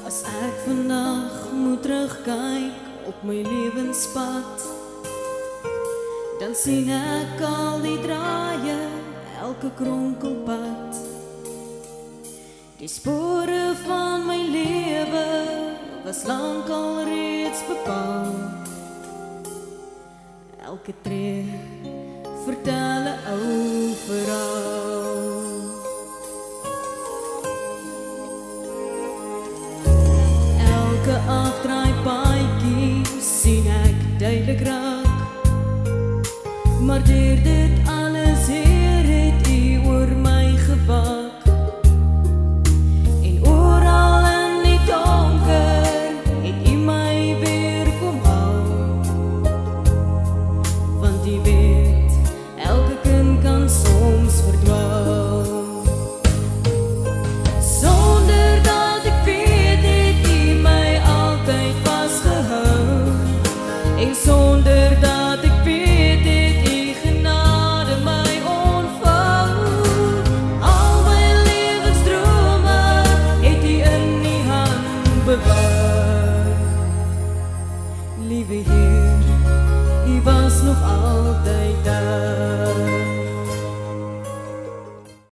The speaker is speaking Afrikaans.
As ek vandag moet terugkyk op my lewenspad, dan sien ek al die draaie, elke kronkelpad. Die spore van my lewe was lank al reeds bepaal. Elke tree vertel 'n ou verhaal. Elke afdraai paadjie sien ek duidelik raak, maar deur dit alles Heer het U oor my gewaak. En oral in die donker het U my weer kom haal, want U weet, elke kind kan soms verdwaal. Sonder dat ek weet het U my altyd vasgehou, en sonder dat